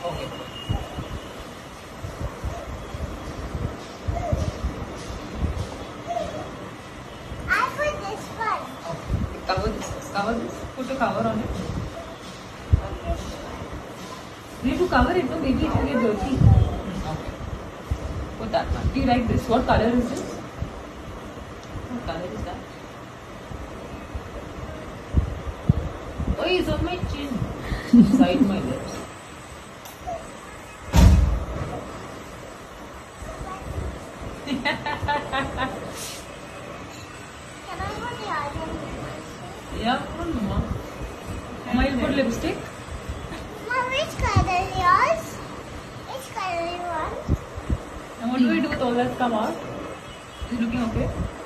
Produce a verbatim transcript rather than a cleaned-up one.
Okay. I put this one. Okay. Cover this. Cover this. Put a cover on it. You need to cover it, no? Maybe it will get dirty. Okay. Put that one. Do you like this? What color is this? What color is that? Oh, it's on my chin. Inside my lips. Can I put the other one? Yeah, put Mama. Mama, you put lipstick? Mom, which color is yours? Which color you want? And what do we do with all that come out? Is it looking okay?